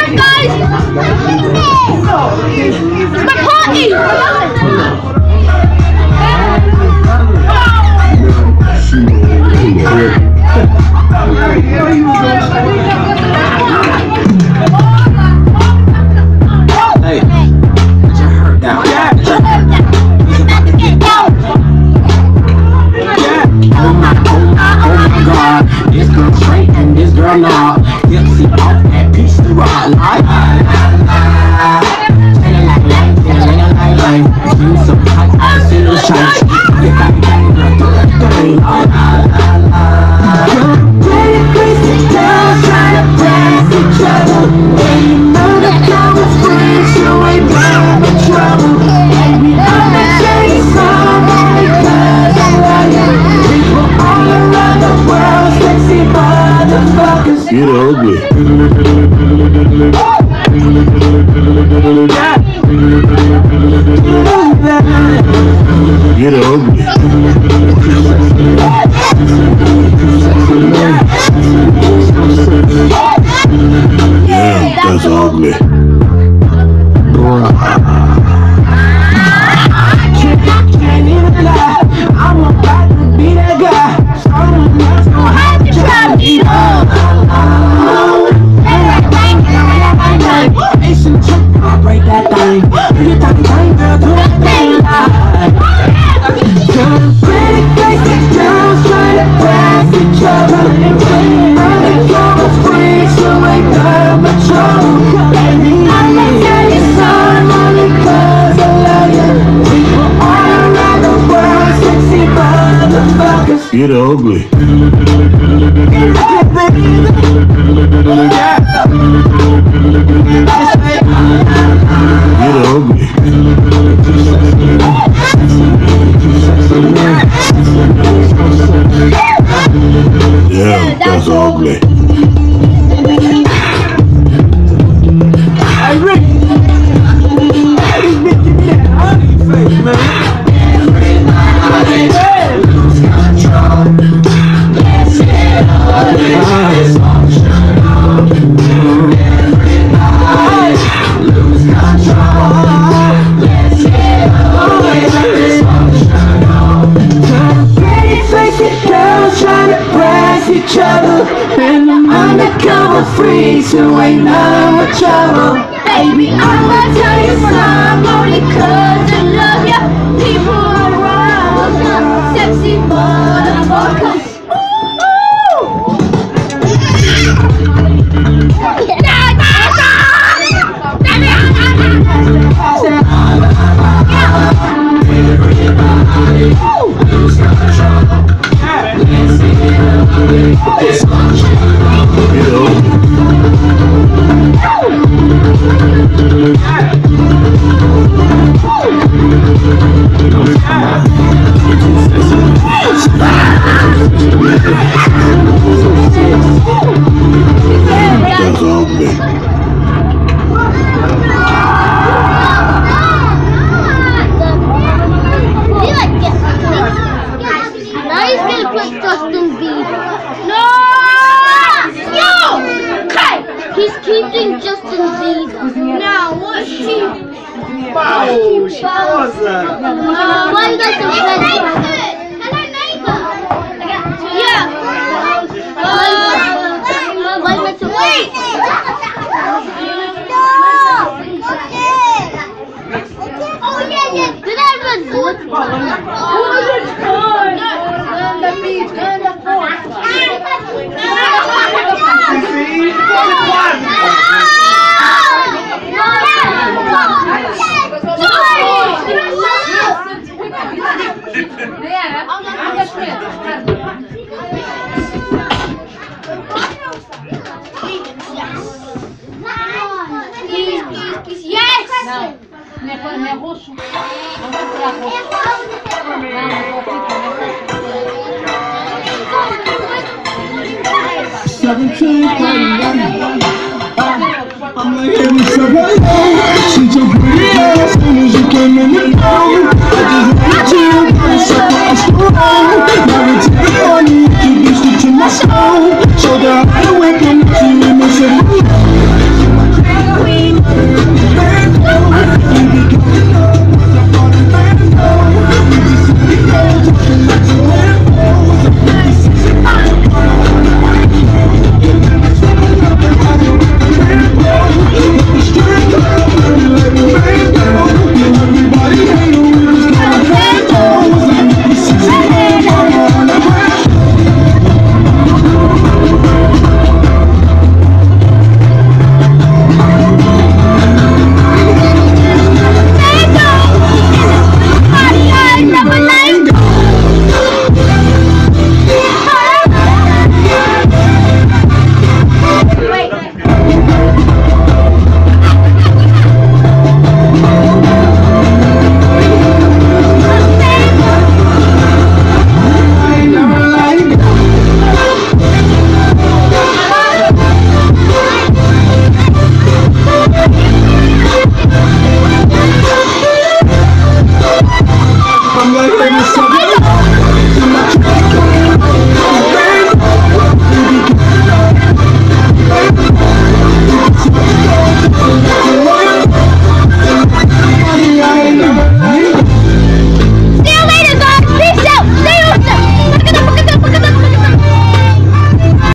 guys! It's my party! Hey, put your hurt down. Oh my God, this girl straight and this girl now. Dipsy off that piece to rock like. You some hot, I see no chance. You got me back, girl, do that thing. Pretty crazy girls trying to pass each other. And you know that love is free, so ain't bound for trouble. And we understand somebody cause I love you. People all around the world, sexy motherfuckers. Get ugly. Get ugly. Yeah, that's ugly. Can't even lie, I'm about to be that guy. Someone else gon' have to try to beat up. It's a trick, I'll break that thing. Do your talking thing, girl, do that thing live. Pretty faces, girls trying to pass each other. And when you know that you're free, so ain't got much trouble. Baby, I'ma tell you something only cause I love you. People all around the world, sexy motherfuckers. Get ugly. Get ugly. Yeah, that's ugly. Hey, Rick. Hey, this bitch, give me that honey face, man. Lose control. Let's get ugly. Dysfunctional. Everybody lose control. Let's get ugly. Dysfunctional. Pretty faces, girls trying to press each other. And I'm undercover free, so ain't none with trouble. Baby, I'ma tell you something only cause I love ya. People around, sexy motherfuckers. Everybody lose control. Let's get ugly. Dysfunctional. Get ugly. That's ugly. Now he's gonna put Justin Bieber. No! Okay! He's keeping Justin Bieber. Now, what's he? Wow, she was that. Why you guys so friendly? Hello, neighbor. Yeah. Why you guys so wait? Oh yeah. Did I even look? The beach, the forest. Yes! Nie ruszu. I'm like, hey, what's up, hello? Since your pretty ass, as soon as you came in the door, I just wanted you, but suck my strong. Now we take the money, introduced you to my soul. So that